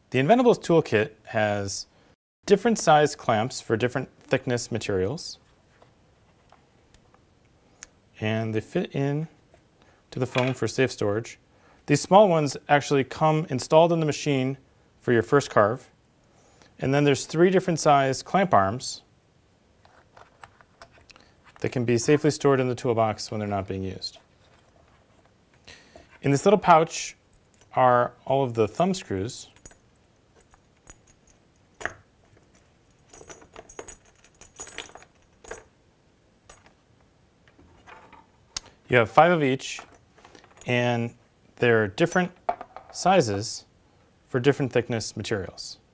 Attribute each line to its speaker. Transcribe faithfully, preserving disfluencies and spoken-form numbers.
Speaker 1: The Inventables Toolkit has different size clamps for different thickness materials, and they fit in to the foam for safe storage. These small ones actually come installed in the machine for your first carve, and then there's three different size clamp arms that can be safely stored in the toolbox when they're not being used. In this little pouch are all of the thumb screws. You have five of each, and they're different sizes for different thickness materials.